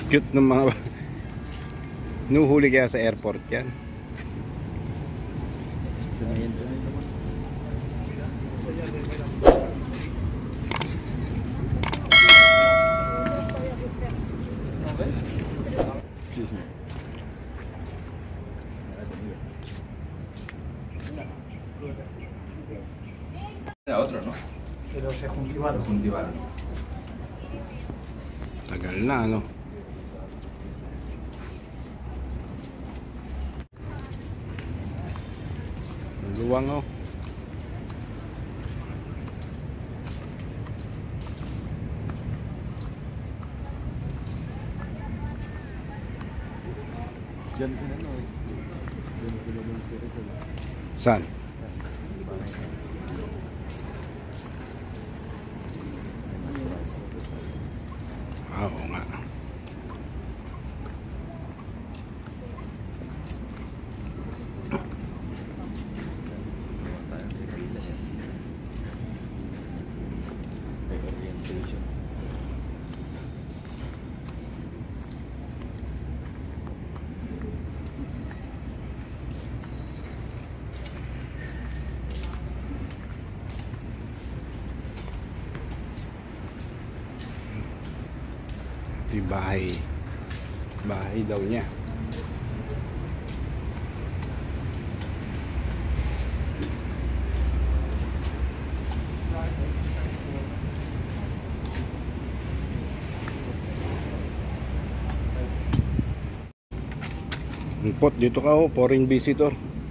Cute ng mga nuhuli kaya sa airport yan. Excuse me. Era otro, ¿no? Pero se juntivaron. Tagal na, ano? Luwang, oh. Diyan ko na, no? Diyan ko naman pero ko. Saan? Oo nga. Ito yung bahay daw niya. Pot, dito ka, oh, foreign visitor.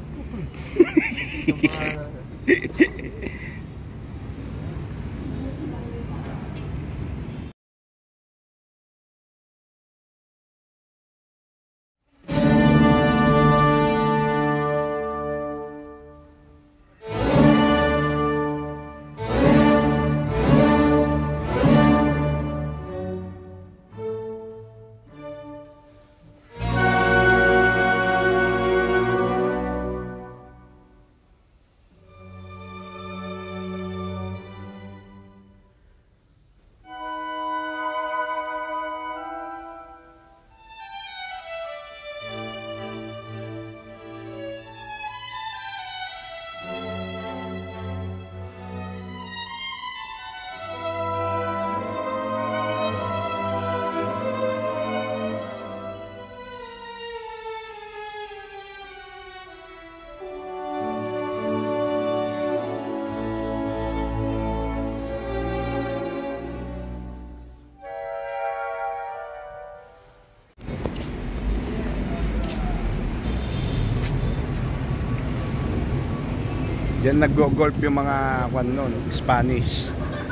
Diyan nag-golf yung mga Spanish.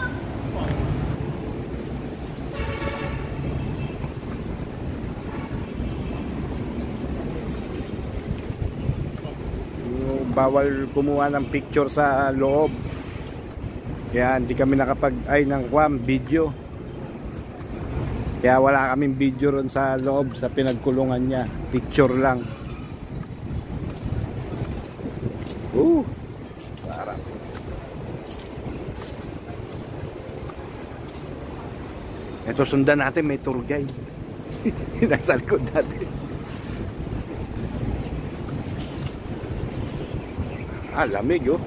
Bawal kumuha ng picture sa loob. Kaya hindi kami video. Kaya wala kaming video ron sa loob sa pinagkulungan niya. Picture lang. Parang ito, sundan natin, may tour guide. Nasa likod natin. Lamig, oh.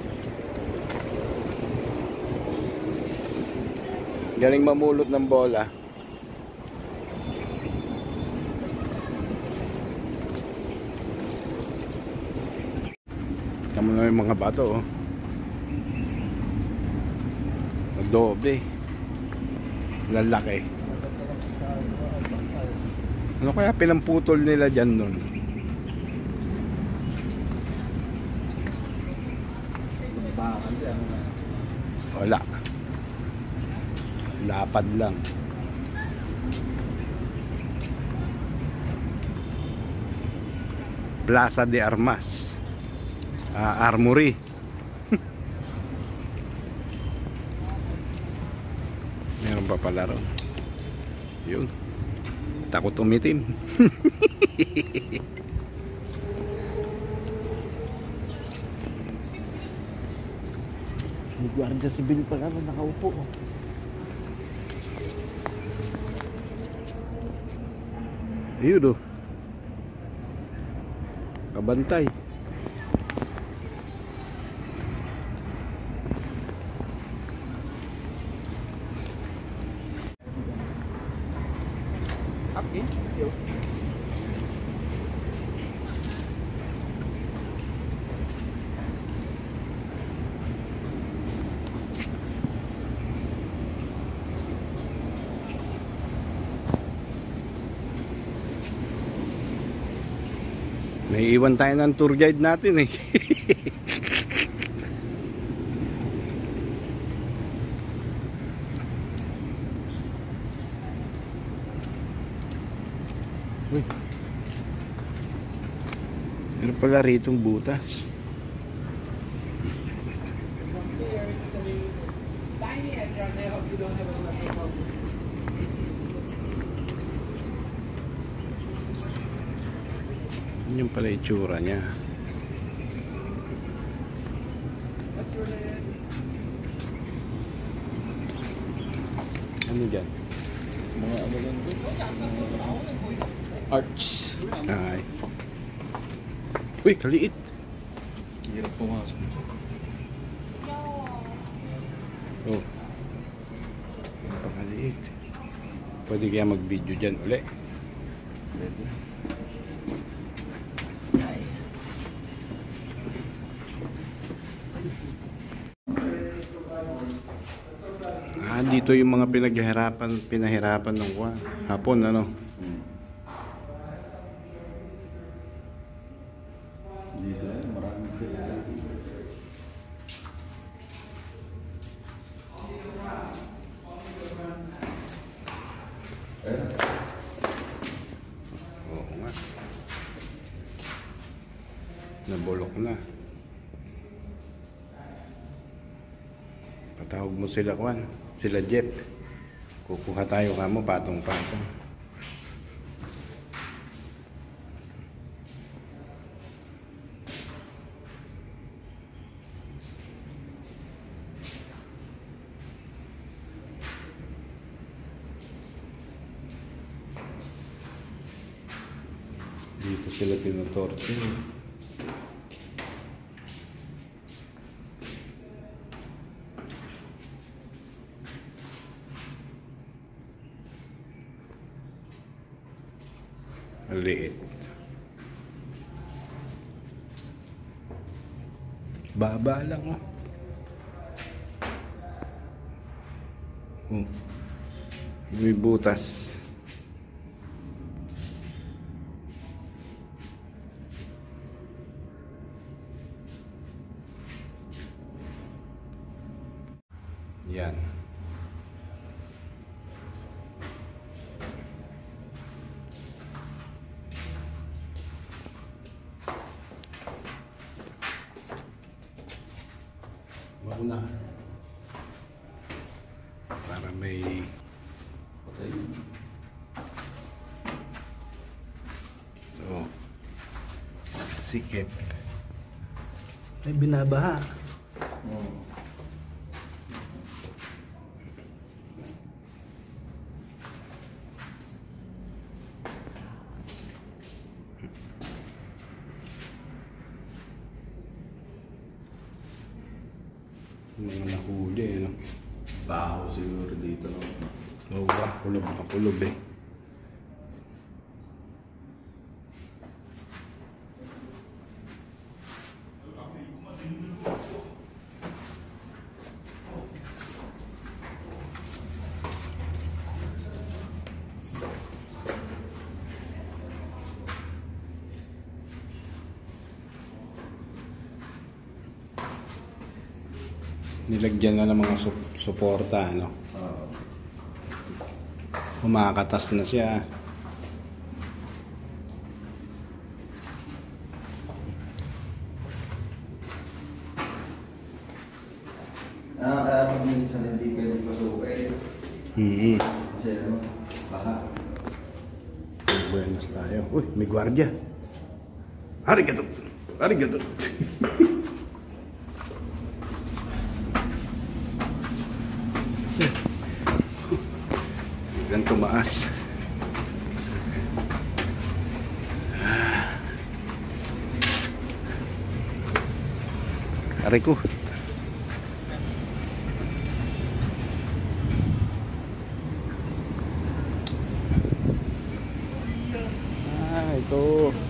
Galing mamulot ng bola. Tama na yung mga bato, oh. Doble. Lalaki. Ano kaya pinamputol nila dyan nun? Wala. Lapad lang. Plaza de Armas. Armory. Meron pa pala ron. Yun. Takot umitim. May gwardiya sibil pa naman nakaupo. Ayun, oh. Kabantay. Okay, see you. May iwan tayo ng tour guide natin eh. Uy. Meron pala ritong butas. Tiny entrance, I hope you don't have a problem. Yun pala itsura niya. Ano dyan? Mga ano lang po? Arch. Ay. Uy, kaliit. Hirap pumasok. Oh. Napakaliit. Pwede kaya mag-video dyan uli. Pwede. Dito yung mga pinahirapan ng hapon, ano? Dito maraming sila. Oo nga. Nabulok na. Patawag mo sila, sila Jeff. Kukuha tayo kamo patong-patong. Dito sila tinutorte. Maliit. Baba lang, oh. May butas. Yan. Mauna. Para may Okay. oh, sikip. Ay, binabaha. Mga nahuli, ano? Baho siguro dito, no? Oo ba? Kulob na kulob eh. Nilagyan na ng mga suporta, ano? Kumakatas na siya. Kaya pag minsan hindi pwede pasukin. Kasi ano, baka. Buenas tayo. Uy, may gwardiya. Arigato. Arigato. Biglang tumaas. Aray ko. Ito.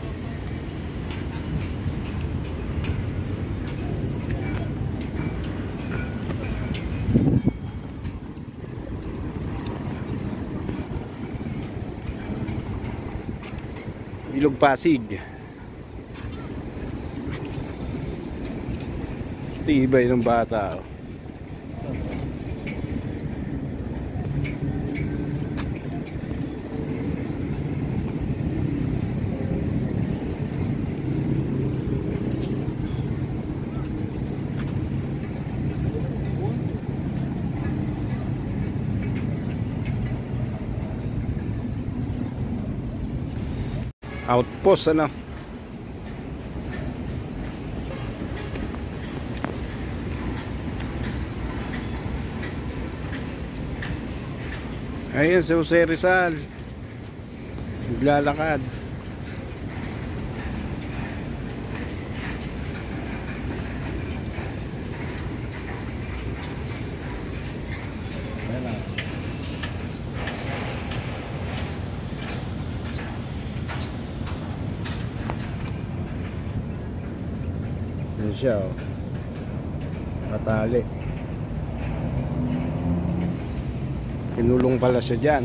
Ilog Pasig. Tibay ng bata. Outpost ano. Ayun si Jose Rizal naglalakad. Yan siya oh. Nakatali. Kinulong pala siya dyan.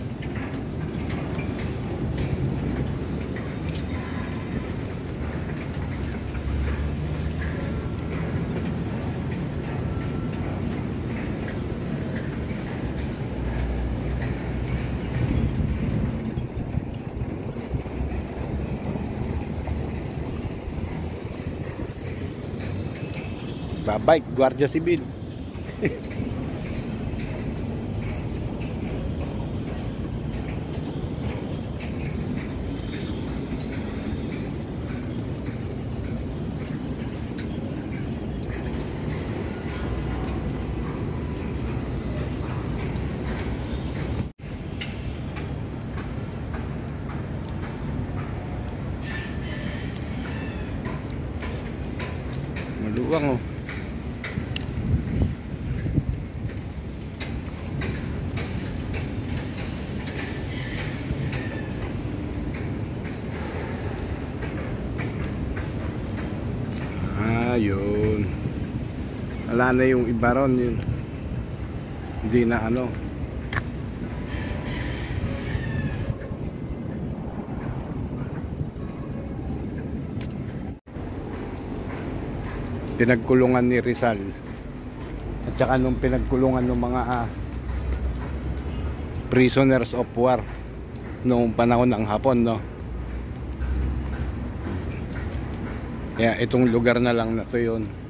Babike, Guardia Civil. Maluwang oh. Yun. Wala na yung iba ron yun. Hindi na ano. Pinagkulungan ni Rizal. At saka nung pinagkulungan ng mga prisoners of war noong panahon ng Hapon, no? Kaya itong lugar na lang na to yun.